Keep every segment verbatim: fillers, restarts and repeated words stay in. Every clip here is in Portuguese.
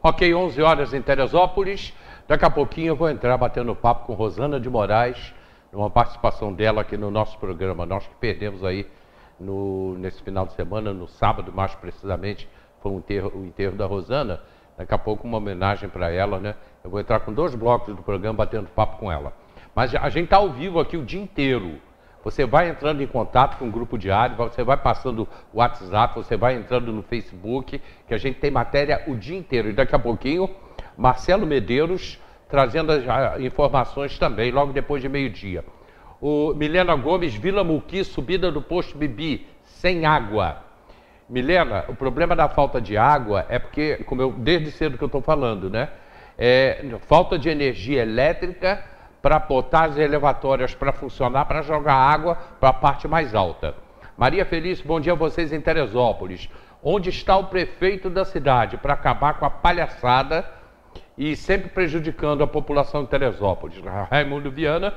Ok, onze horas em Teresópolis. Daqui a pouquinho eu vou entrar batendo papo com Rosana de Moraes, numa participação dela aqui no nosso programa. Nós que perdemos aí no, nesse final de semana, no sábado mais precisamente, foi o enterro, o enterro da Rosana. Daqui a pouco uma homenagem para ela, né? Eu vou entrar com dois blocos do programa batendo papo com ela. Mas a gente está ao vivo aqui o dia inteiro. Você vai entrando em contato com o Grupo Diário, você vai passando o WhatsApp, você vai entrando no Facebook, que a gente tem matéria o dia inteiro. E daqui a pouquinho, Marcelo Medeiros trazendo as informações também, logo depois de meio-dia. O Milena Gomes, Vila Muqui, subida do posto Bibi, sem água. Milena, o problema da falta de água é porque, como eu, desde cedo que eu estou falando, né? É, falta de energia elétrica para botar as elevatórias para funcionar, para jogar água para a parte mais alta. Maria Felício, bom dia a vocês em Teresópolis. Onde está o prefeito da cidade para acabar com a palhaçada e sempre prejudicando a população de Teresópolis? Raimundo Viana,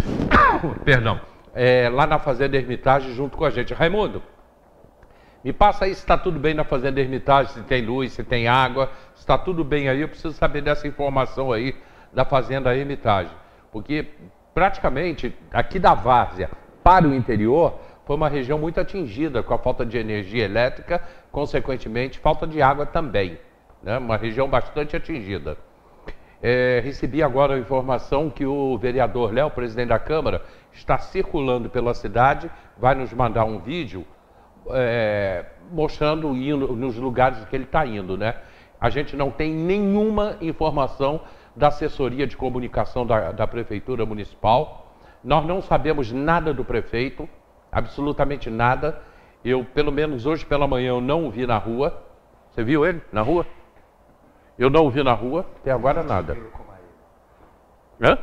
perdão, é, lá na Fazenda Hermitage junto com a gente. Raimundo, me passa aí se está tudo bem na Fazenda Hermitage, se tem luz, se tem água, se está tudo bem aí. Eu preciso saber dessa informação aí da Fazenda Hermitage. Porque praticamente aqui da Várzea para o interior foi uma região muito atingida com a falta de energia elétrica, consequentemente falta de água também, né? Uma região bastante atingida. É, recebi agora a informação que o vereador Léo, presidente da Câmara, está circulando pela cidade, vai nos mandar um vídeo é, mostrando indo, nos lugares que ele está indo, né? A gente não tem nenhuma informação da assessoria de comunicação da, da Prefeitura Municipal. Nós não sabemos nada do prefeito, absolutamente nada. Eu, pelo menos hoje pela manhã, eu não o vi na rua. Você viu ele na rua? Eu não o vi na rua, até agora nada. Hã?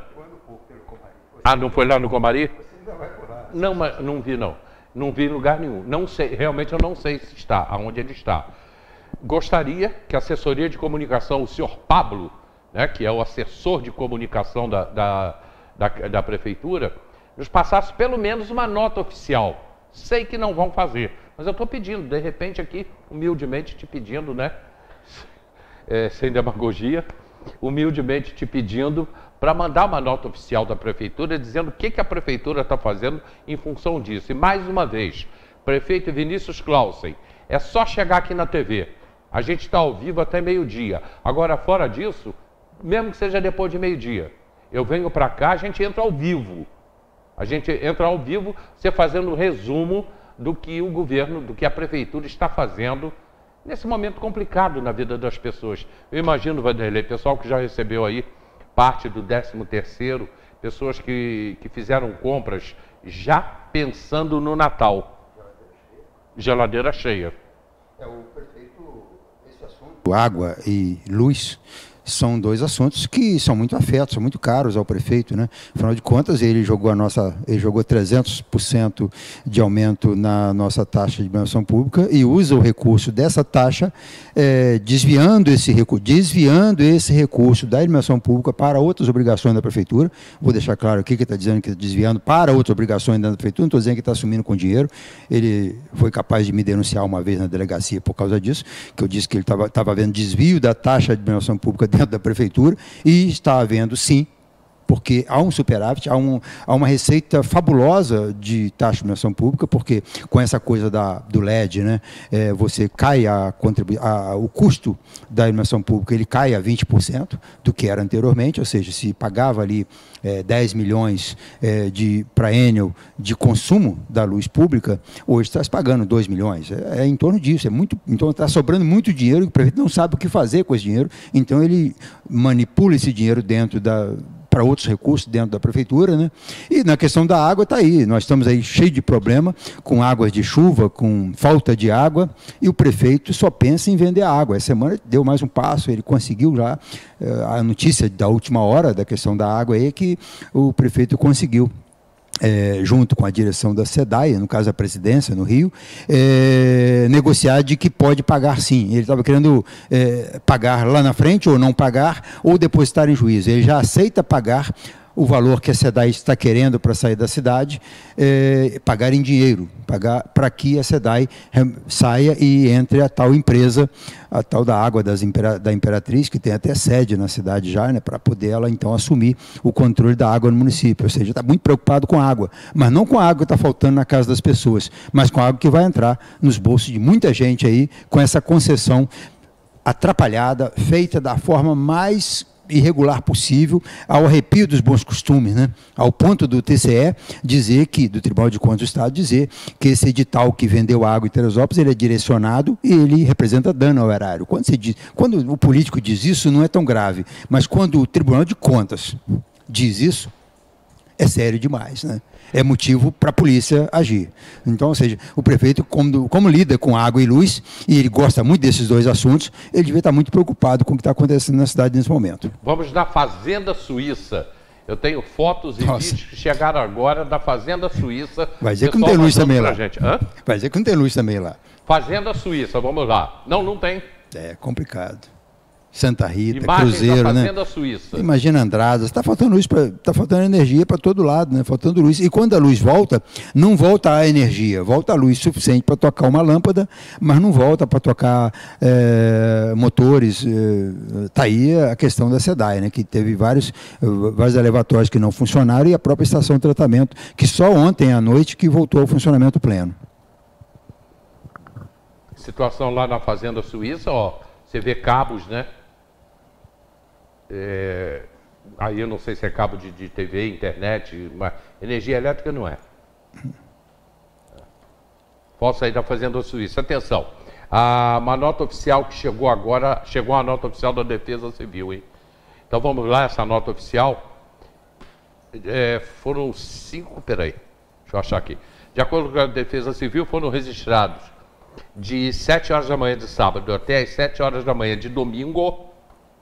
Ah, não foi lá no Comari? Não, mas não vi não. Não vi em lugar nenhum. Não sei, realmente eu não sei se está, aonde ele está. Gostaria que a assessoria de comunicação, o senhor Pablo, né, que é o assessor de comunicação da, da, da, da Prefeitura, nos passasse pelo menos uma nota oficial. Sei que não vão fazer, mas eu estou pedindo, de repente aqui, humildemente te pedindo, né, é, sem demagogia, humildemente te pedindo para mandar uma nota oficial da Prefeitura dizendo o que, que a Prefeitura está fazendo em função disso. E mais uma vez, prefeito Vinícius Clausen, é só chegar aqui na T V. A gente está ao vivo até meio-dia. Agora, fora disso, mesmo que seja depois de meio-dia, eu venho para cá, a gente entra ao vivo. A gente entra ao vivo, você fazendo um resumo do que o governo, do que a Prefeitura está fazendo nesse momento complicado na vida das pessoas. Eu imagino, Vanderlei, pessoal que já recebeu aí parte do décimo terceiro, pessoas que, que fizeram compras já pensando no Natal. Geladeira cheia. Geladeira cheia. É, o prefeito, esse assunto, água e luz, são dois assuntos que são muito afetos, são muito caros ao prefeito, né? Afinal de contas, ele jogou a nossa, ele jogou trezentos por cento de aumento na nossa taxa de iluminação pública e usa o recurso dessa taxa, é, desviando esse recurso, desviando esse recurso da iluminação pública para outras obrigações da prefeitura. Vou deixar claro aqui que ele está dizendo que está desviando para outras obrigações da prefeitura, não estou dizendo que está assumindo com dinheiro. Ele foi capaz de me denunciar uma vez na delegacia por causa disso, que eu disse que ele estava estava havendo desvio da taxa de iluminação pública dentro da prefeitura, e está havendo sim, porque há um superávit, há, um, há uma receita fabulosa de taxa de iluminação pública, porque com essa coisa da, do L E D, né, é, você cai a, a, o custo da iluminação pública, ele cai a vinte por cento do que era anteriormente, ou seja, se pagava ali é, dez milhões é, de, para Enel de consumo da luz pública, hoje está se pagando dois milhões, é, é em torno disso, é muito, então está sobrando muito dinheiro, o prefeito não sabe o que fazer com esse dinheiro, então ele manipula esse dinheiro dentro da para outros recursos dentro da prefeitura, né? E na questão da água está aí, nós estamos aí cheio de problema, com águas de chuva, com falta de água, e o prefeito só pensa em vender água. Essa semana deu mais um passo, ele conseguiu já, a notícia da última hora da questão da água aí, que o prefeito conseguiu, É, junto com a direção da SEDAI, no caso a presidência, no Rio, é, negociar de que pode pagar sim. Ele estava querendo é, pagar lá na frente, ou não pagar, ou depositar em juízo. Ele já aceita pagar o valor que a SEDAI está querendo para sair da cidade, é, pagar em dinheiro, pagar para que a SEDAI saia e entre a tal empresa, a tal da Água das Impera, da Imperatriz, que tem até sede na cidade já, né, para poder ela então assumir o controle da água no município. Ou seja, está muito preocupado com a água, mas não com a água que está faltando na casa das pessoas, mas com a água que vai entrar nos bolsos de muita gente aí, com essa concessão atrapalhada, feita da forma mais irregular possível, ao arrepio dos bons costumes, né? Ao ponto do T C E dizer que, do Tribunal de Contas do Estado, dizer que esse edital que vendeu água em Teresópolis, ele é direcionado e ele representa dano ao erário. Quando, se diz, quando o político diz isso, não é tão grave, mas quando o Tribunal de Contas diz isso, é sério demais, né? É motivo para a polícia agir. Então, ou seja, o prefeito, como, como lida com água e luz, e ele gosta muito desses dois assuntos, ele devia estar muito preocupado com o que está acontecendo na cidade nesse momento. Vamos na Fazenda Suíça. Eu tenho fotos e Nossa. vídeos que chegaram agora da Fazenda Suíça. Vai dizer que não tem luz também lá. Gente. Hã? Vai dizer que não tem luz também lá. Fazenda Suíça, vamos lá. Não, não tem. É complicado. Santa Rita, Imagens Cruzeiro, da Fazenda né? Suíça. Imagina Andradas, está faltando luz, está faltando energia para todo lado, né? Faltando luz. E quando a luz volta, não volta a energia, volta a luz suficiente para tocar uma lâmpada, mas não volta para tocar é, motores. Está é, aí a questão da SEDAI, né? Que teve vários, vários elevatórios que não funcionaram e a própria estação de tratamento, que só ontem à noite que voltou ao funcionamento pleno. Situação lá na Fazenda Suíça, ó, você vê cabos, né? É, aí eu não sei se é cabo de, de T V, internet, mas energia elétrica não é. Posso sair da Fazenda Suíça. Atenção, a, uma nota oficial que chegou agora, chegou a nota oficial da Defesa Civil, hein? Então vamos lá, essa nota oficial, é, foram cinco, peraí, deixa eu achar aqui. De acordo com a Defesa Civil, foram registrados de sete horas da manhã de sábado até as sete horas da manhã de domingo,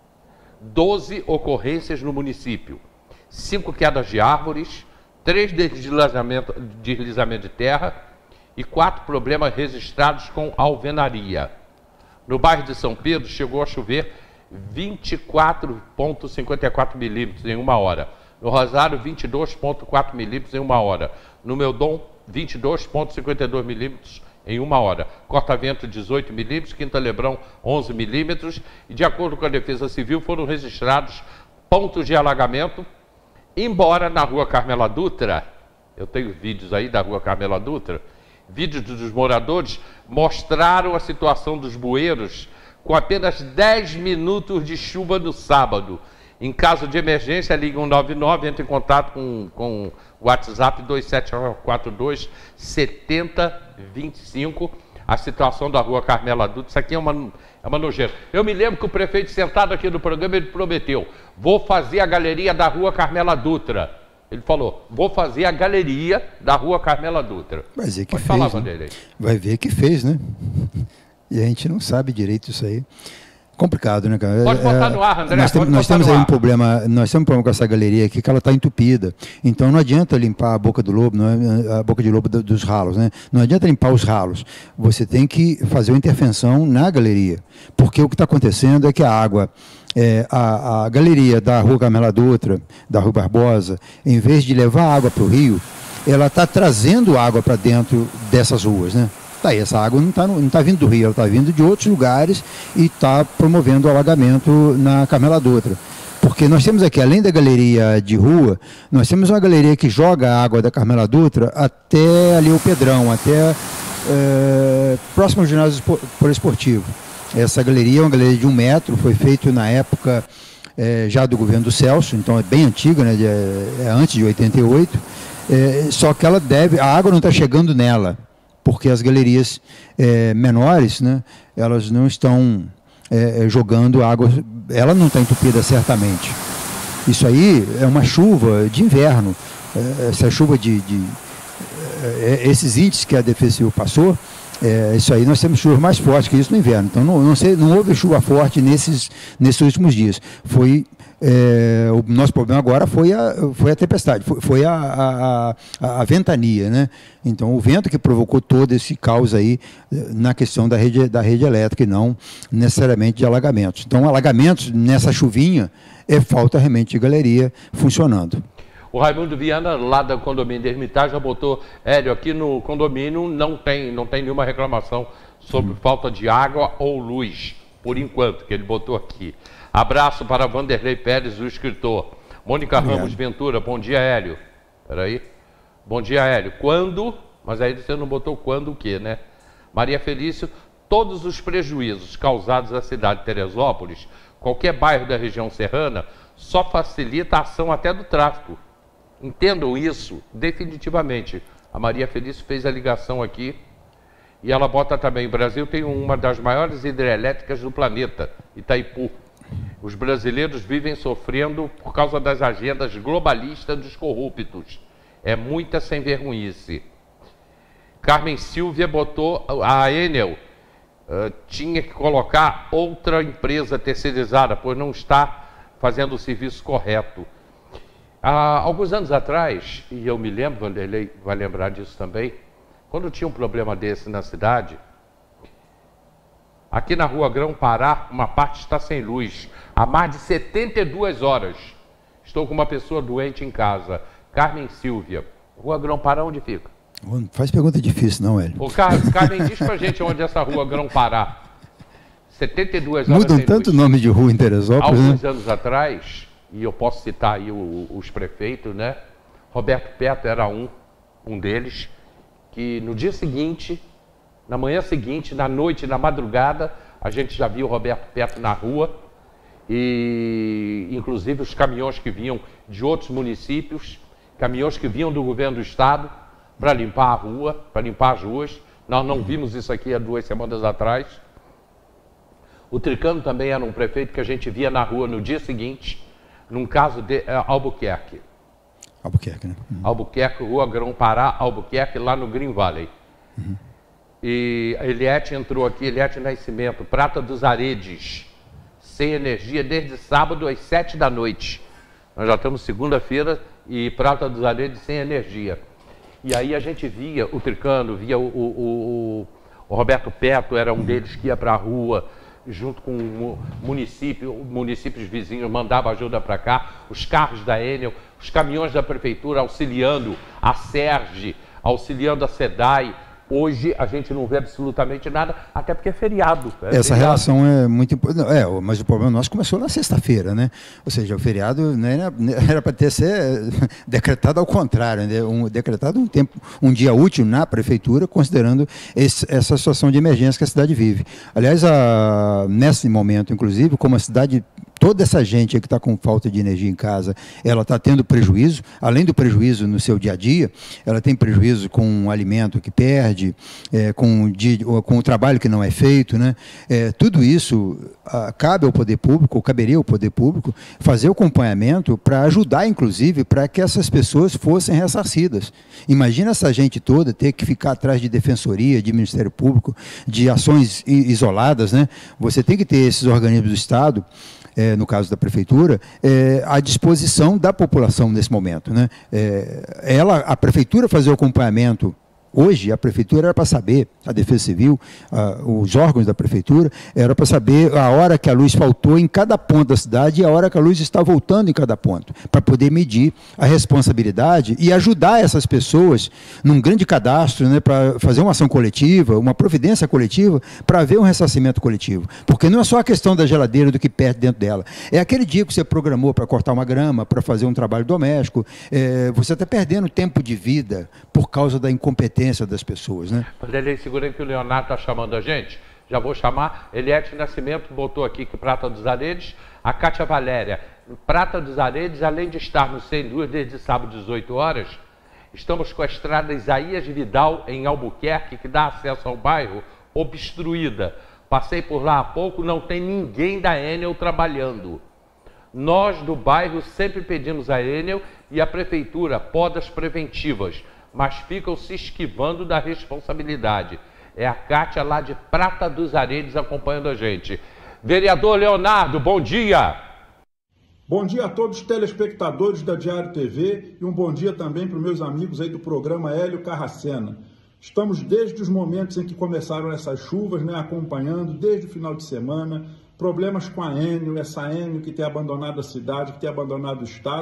doze ocorrências no município, cinco quedas de árvores, três deslizamentos deslizamento de terra e quatro problemas registrados com alvenaria. No bairro de São Pedro chegou a chover vinte e quatro vírgula cinquenta e quatro milímetros em uma hora. No Rosário, vinte e dois vírgula quatro milímetros em uma hora. No Meudon, vinte e dois vírgula cinquenta e dois milímetros em uma hora. Corta-vento, dezoito milímetros, Quinta Lebrão, onze milímetros. E de acordo com a Defesa Civil, foram registrados pontos de alagamento, embora na rua Carmela Dutra, eu tenho vídeos aí da rua Carmela Dutra, vídeos dos moradores mostraram a situação dos bueiros com apenas dez minutos de chuva no sábado. Em caso de emergência, ligue um nove nove, entre em contato com, com o WhatsApp dois sete quatro dois, sete zero dois cinco. A situação da rua Carmela Dutra, isso aqui é uma, é uma nojeira. Eu me lembro que o prefeito, sentado aqui no programa, ele prometeu: vou fazer a galeria da rua Carmela Dutra. Ele falou: vou fazer a galeria da rua Carmela Dutra. Vai ver que Pode fez, falar, né? Vanderlei. Vai ver que fez, né? E a gente não sabe direito isso aí. Complicado, né, cara? Pode botar no ar, André. Nós, tem, nós temos aí um problema, nós temos um problema com essa galeria aqui, que ela está entupida. Então não adianta limpar a boca do lobo, não é, a boca de lobo do, dos ralos, né? Não adianta limpar os ralos. Você tem que fazer uma intervenção na galeria. Porque o que está acontecendo é que a água, é, a, a galeria da rua Carmela Dutra, da rua Barbosa, em vez de levar água para o rio, ela está trazendo água para dentro dessas ruas, né? Tá aí, essa água não está não tá vindo do rio, ela está vindo de outros lugares e está promovendo o alagamento na Carmela Dutra. Porque nós temos aqui, além da galeria de rua, nós temos uma galeria que joga a água da Carmela Dutra até ali o Pedrão, até é, próximo ao ginásio poliesportivo. Essa galeria é uma galeria de um metro, foi feito na época é, já do governo do Celso, então é bem antiga, né, de, é antes de oitenta e oito, é, só que ela deve, a água não está chegando nela, porque as galerias é, menores, né, elas não estão é, jogando água, ela não está entupida certamente. Isso aí é uma chuva de inverno, é, essa chuva de, de é, esses índices que a Defesa Civil passou, é, isso aí nós temos chuvas mais fortes que isso no inverno. Então não, não, sei, não houve chuva forte nesses, nesses últimos dias. Foi É, o nosso problema agora foi a, foi a tempestade, foi, foi a, a, a, a ventania, né? Então o vento que provocou todo esse caos aí na questão da rede, da rede elétrica e não necessariamente de alagamentos. Então alagamentos nessa chuvinha é falta realmente de galeria funcionando. O Raimundo Viana, lá do condomínio de Hermitage, já botou, Hélio, aqui no condomínio não tem, não tem nenhuma reclamação sobre falta de água ou luz, por enquanto, que ele botou aqui. Abraço para Vanderlei Pérez, o escritor. Mônica Obrigado. Ramos Ventura, bom dia, Hélio. Peraí. Bom dia, Hélio. Quando? Mas aí você não botou quando o quê, né? Maria Felício, todos os prejuízos causados à cidade de Teresópolis, qualquer bairro da região serrana, só facilita a ação até do tráfico. Entendam isso definitivamente. A Maria Felício fez a ligação aqui e ela bota também, o Brasil tem uma das maiores hidrelétricas do planeta, Itaipu. Os brasileiros vivem sofrendo por causa das agendas globalistas dos corruptos. É muita sem vergonhice. Carmen Silvia botou, a Enel uh, tinha que colocar outra empresa terceirizada, pois não está fazendo o serviço correto. Há alguns anos atrás, e eu me lembro, Vanderlei vai lembrar disso também, quando tinha um problema desse na cidade, aqui na Rua Grão-Pará, uma parte está sem luz, há mais de setenta e duas horas. Estou com uma pessoa doente em casa, Carmen Silvia. Rua Grão-Pará, onde fica? Não faz pergunta difícil não, Hélio. Ô, Car Carmen, diz pra gente onde é essa Rua Grão-Pará. setenta e duas horas Mudam sem tanto o luz. nome de rua em Teresópolis, Alguns né? anos atrás, e eu posso citar aí o, os prefeitos, né? Roberto Petro era um, um deles, que no dia seguinte, na manhã seguinte, na noite, na madrugada, a gente já viu o Roberto Petro na rua, e inclusive os caminhões que vinham de outros municípios, caminhões que vinham do governo do estado, para limpar a rua, para limpar as ruas. Nós não vimos isso aqui há duas semanas atrás. O Tricano também era um prefeito que a gente via na rua no dia seguinte, num caso de uh, Albuquerque. Albuquerque, né? Uhum. Albuquerque, Rua Grão-Pará, Albuquerque, lá no Green Valley. Uhum. E a Eliette entrou aqui, Eliette Nascimento, Prata dos Aredes, sem energia desde sábado às sete da noite. Nós já estamos segunda-feira e Prata dos Aredes sem energia. E aí a gente via o Tricano, via o, o, o, o Roberto Petro, era um deles que ia para a rua, junto com o município, municípios vizinhos mandavam ajuda para cá, os carros da Enel, os caminhões da prefeitura auxiliando a Serge, auxiliando a SEDAI. Hoje a gente não vê absolutamente nada, até porque é feriado. É Essa feriado. relação é muito importante. É, mas o problema nosso começou na sexta-feira, né? Ou seja, o feriado né, era para ter ser decretado ao contrário, né? um, decretado um tempo, um dia útil na prefeitura, considerando esse, essa situação de emergência que a cidade vive. Aliás, a, nesse momento, inclusive, como a cidade, toda essa gente que está com falta de energia em casa, ela está tendo prejuízo, além do prejuízo no seu dia a dia, ela tem prejuízo com o alimento que perde, É, com, de, com o trabalho que não é feito, né? É, tudo isso a, cabe ao poder público, ou caberia ao poder público, fazer o acompanhamento para ajudar, inclusive, para que essas pessoas fossem ressarcidas. Imagina essa gente toda ter que ficar atrás de defensoria, de Ministério Público, de ações isoladas, né? Você tem que ter esses organismos do Estado, É, no caso da prefeitura, é, à disposição da população nesse momento, né? É, ela, a prefeitura fazer o acompanhamento. Hoje, a prefeitura era para saber, a Defesa Civil, a, os órgãos da prefeitura, era para saber a hora que a luz faltou em cada ponto da cidade e a hora que a luz está voltando em cada ponto, para poder medir a responsabilidade e ajudar essas pessoas num grande cadastro, né, para fazer uma ação coletiva, uma providência coletiva, para haver um ressarcimento coletivo. Porque não é só a questão da geladeira, do que perde dentro dela. É aquele dia que você programou para cortar uma grama, para fazer um trabalho doméstico, é, você está perdendo tempo de vida por causa da incompetência das pessoas, né? Vanderlei, segura aí que o Leonardo está chamando a gente. Já vou chamar. Eliette Nascimento botou aqui que Prata dos Aredes. A Cátia Valéria. Prata dos Aredes, além de estarmos sem luz desde sábado, dezoito horas, estamos com a estrada Isaías Vidal, em Albuquerque, que dá acesso ao bairro, obstruída. Passei por lá há pouco, não tem ninguém da Enel trabalhando. Nós do bairro sempre pedimos a Enel e a prefeitura podas preventivas, mas ficam se esquivando da responsabilidade. É a Cátia lá de Prata dos Aredes acompanhando a gente. Vereador Leonardo, bom dia! Bom dia a todos os telespectadores da Diário T V e um bom dia também para os meus amigos aí do programa Hélio Carracena. Estamos desde os momentos em que começaram essas chuvas, né, acompanhando desde o final de semana, problemas com a Enel, essa Enel que tem abandonado a cidade, que tem abandonado o estado.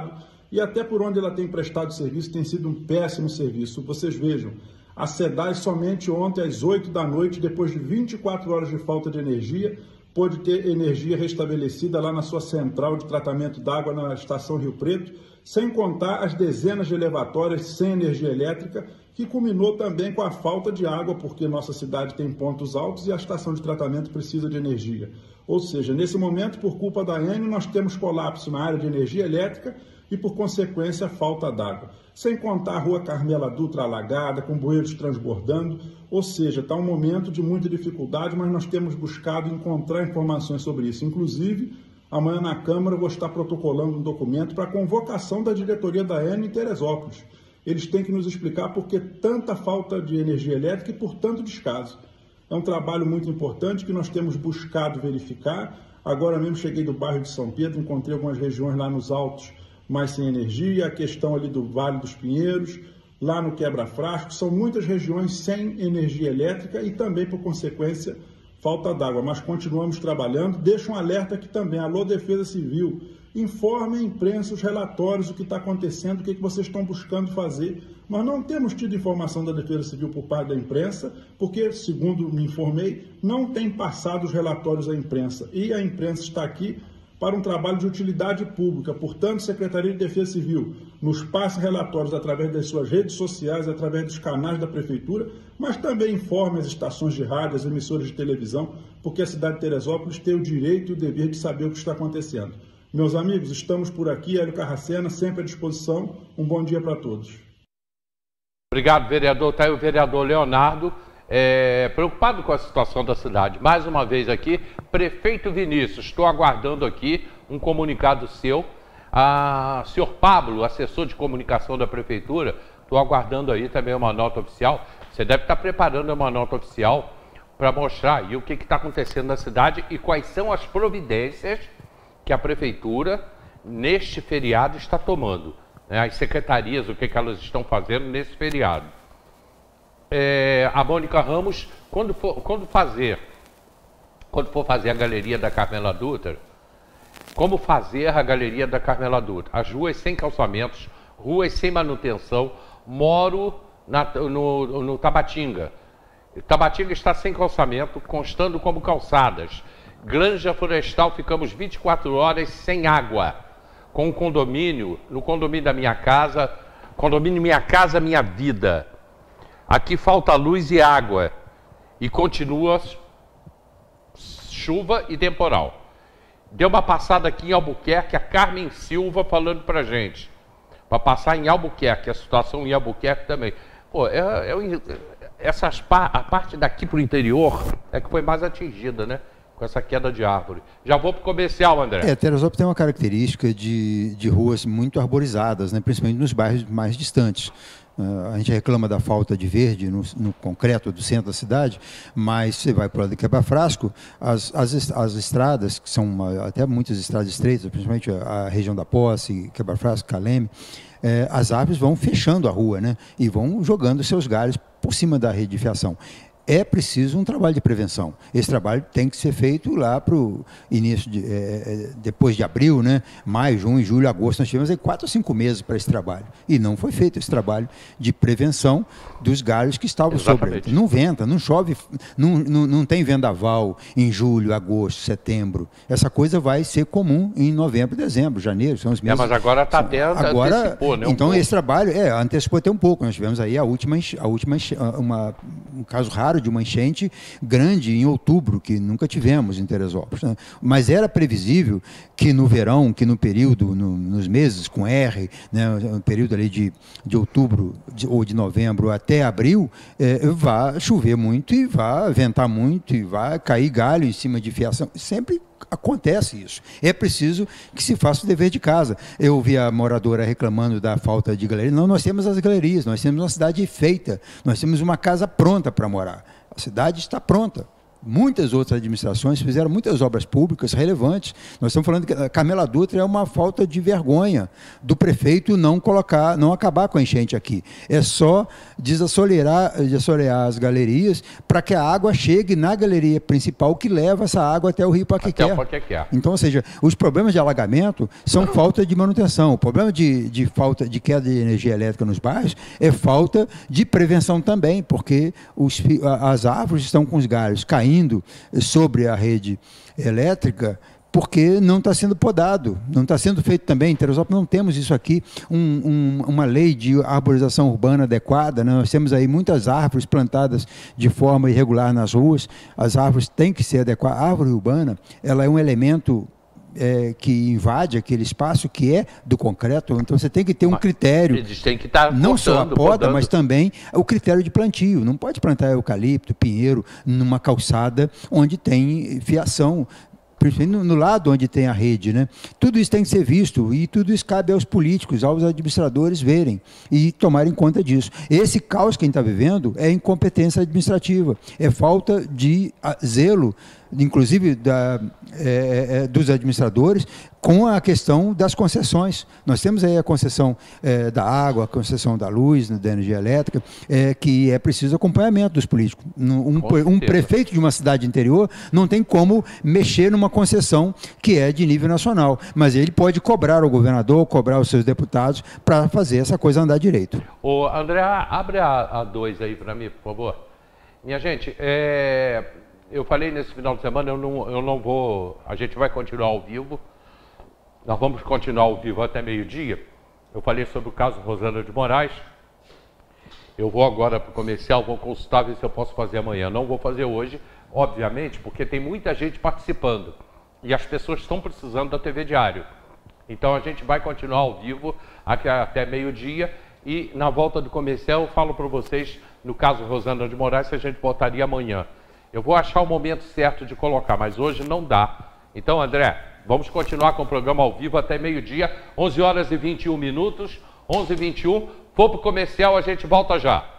e até por onde ela tem prestado serviço tem sido um péssimo serviço. Vocês vejam, a SEDAI somente ontem às oito da noite, depois de vinte e quatro horas de falta de energia, pôde ter energia restabelecida lá na sua central de tratamento d'água na estação Rio Preto, sem contar as dezenas de elevatórias sem energia elétrica, que culminou também com a falta de água, porque nossa cidade tem pontos altos e a estação de tratamento precisa de energia. Ou seja, nesse momento, por culpa da Enel, nós temos colapso na área de energia elétrica e, por consequência, falta d'água. Sem contar a rua Carmela Dutra alagada, com bueiros transbordando, ou seja, está um momento de muita dificuldade, mas nós temos buscado encontrar informações sobre isso. Inclusive, amanhã na Câmara eu vou estar protocolando um documento para a convocação da diretoria da Enel em Teresópolis. Eles têm que nos explicar por que tanta falta de energia elétrica e por tanto descaso. É um trabalho muito importante que nós temos buscado verificar. Agora mesmo cheguei do bairro de São Pedro, encontrei algumas regiões lá nos altos, mas sem energia, a questão ali do Vale dos Pinheiros, lá no Quebra-Frasco, são muitas regiões sem energia elétrica e também, por consequência, falta d'água. Mas continuamos trabalhando. Deixo um alerta aqui também, alô Defesa Civil, informe a imprensa os relatórios, o que está acontecendo, o que, que vocês estão buscando fazer. Nós não temos tido informação da Defesa Civil por parte da imprensa, porque, segundo me informei, não tem passado os relatórios à imprensa. E a imprensa está aqui para um trabalho de utilidade pública. Portanto, Secretaria de Defesa Civil nos passe relatórios através das suas redes sociais, através dos canais da Prefeitura, mas também informe as estações de rádio, as emissoras de televisão, porque a cidade de Teresópolis tem o direito e o dever de saber o que está acontecendo. Meus amigos, estamos por aqui, Hélio Carracena, sempre à disposição. Um bom dia para todos. Obrigado, vereador. Está aí o vereador Leonardo, é, preocupado com a situação da cidade. Mais uma vez aqui, prefeito Vinícius, estou aguardando aqui um comunicado seu. Ah, senhor Pablo, assessor de comunicação da prefeitura, estou aguardando aí também uma nota oficial. Você deve estar preparando uma nota oficial para mostrar aí o que está acontecendo na cidade e quais são as providências que a prefeitura, neste feriado, está tomando. Né? As secretarias, o que, que elas estão fazendo nesse feriado. É, a Mônica Ramos, quando for, quando, fazer, quando for fazer a galeria da Carmela Dutra, como fazer a galeria da Carmela Dutra? As ruas sem calçamentos, ruas sem manutenção. Moro na, no, no Tabatinga. Tabatinga está sem calçamento, constando como calçadas. Granja Florestal, ficamos vinte e quatro horas sem água. Com o condomínio, no condomínio da minha casa, condomínio Minha Casa Minha Vida. Aqui falta luz e água. E continua chuva e temporal. Deu uma passada aqui em Albuquerque, a Carmen Silva falando pra gente. Para passar em Albuquerque, a situação em Albuquerque também. Pô, é, é, essas, a parte daqui pro interior é que foi mais atingida, né? Com essa queda de árvore. Já vou para o comercial, André. É, Teresópolis tem uma característica de, de ruas muito arborizadas, né, principalmente nos bairros mais distantes. Uh, a gente reclama da falta de verde no, no concreto do centro da cidade, mas você vai para o lado de Quebra-Frasco, as, as, as estradas, que são uma, até muitas estradas estreitas, principalmente a, a região da Posse, Quebra-Frasco, Caleme, é, as árvores vão fechando a rua, né, e vão jogando seus galhos por cima da rede de fiação. É preciso um trabalho de prevenção. Esse trabalho tem que ser feito lá para o início, de, é, depois de abril, né? Maio, junho, julho, agosto. Nós tivemos aí quatro ou cinco meses para esse trabalho. E não foi feito esse trabalho de prevenção dos galhos que estavam sobre ele. Não venta, não chove, não, não, não tem vendaval em julho, agosto, setembro. Essa coisa vai ser comum em novembro, dezembro, janeiro. São os meses. É, mas agora está até agora, antecipou, né? Um então, pouco. Esse trabalho, é, antecipou até um pouco. Nós tivemos aí a última, a última uma, um caso raro de uma enchente grande em outubro, que nunca tivemos em Teresópolis, né? Mas era previsível que no verão, que no período, no, nos meses com R, né, no período ali de, de outubro de, ou de novembro até abril, é, vá chover muito e vá ventar muito e vá cair galho em cima de fiação. Sempre acontece isso. É preciso que se faça o dever de casa. Eu ouvi a moradora reclamando da falta de galeria. Não, nós temos as galerias, nós temos uma cidade feita, nós temos uma casa pronta para morar. A cidade está pronta. muitas outras administrações fizeram muitas obras públicas relevantes. Nós estamos falando que a Carmela Dutra é uma falta de vergonha do prefeito não colocar, não acabar com a enchente aqui. É só desassorear, desassorear as galerias para que a água chegue na galeria principal que leva essa água até o Rio Paquequé. Então, ou seja, os problemas de alagamento são falta de manutenção. O problema de, de falta de queda de energia elétrica nos bairros é falta de prevenção também, porque os, as árvores estão com os galhos caindo sobre a rede elétrica porque não está sendo podado, não está sendo feito também. Em Teresópolis não temos isso aqui, um, um, uma lei de arborização urbana adequada, né? Nós temos aí muitas árvores plantadas de forma irregular nas ruas, as árvores têm que ser adequadas. A árvore urbana, ela é um elemento É, que invade aquele espaço que é do concreto, então você tem que ter um critério, eles têm que estar não cortando, só a poda, podando. Mas também o critério de plantio. Não pode plantar eucalipto, pinheiro, numa calçada onde tem fiação, principalmente no lado onde tem a rede, né? Tudo isso tem que ser visto e tudo isso cabe aos políticos, aos administradores verem e tomarem conta disso. Esse caos que a gente está vivendo é incompetência administrativa, é falta de zelo, inclusive da, é, é, dos administradores, com a questão das concessões. Nós temos aí a concessão é, da água, a concessão da luz, da energia elétrica, é, que é preciso acompanhamento dos políticos. Um, um prefeito de uma cidade interior não tem como mexer numa concessão que é de nível nacional, mas ele pode cobrar ao governador, cobrar os seus deputados para fazer essa coisa andar direito. Ô, André, abre a dois aí para mim, por favor. Minha gente, é... eu falei nesse final de semana, eu não, eu não vou... A gente vai continuar ao vivo. Nós vamos continuar ao vivo até meio-dia. Eu falei sobre o caso Rosana de Moraes. Eu vou agora para o comercial, vou consultar, ver se eu posso fazer amanhã. Não vou fazer hoje, obviamente, porque tem muita gente participando. E as pessoas estão precisando da T V Diário. Então a gente vai continuar ao vivo aqui até meio-dia. E na volta do comercial eu falo para vocês, no caso Rosana de Moraes, se a gente botaria amanhã. Eu vou achar o momento certo de colocar, mas hoje não dá. Então, André, vamos continuar com o programa ao vivo até meio-dia, onze horas e vinte e um minutos, onze e vinte e um. For para o comercial, a gente volta já.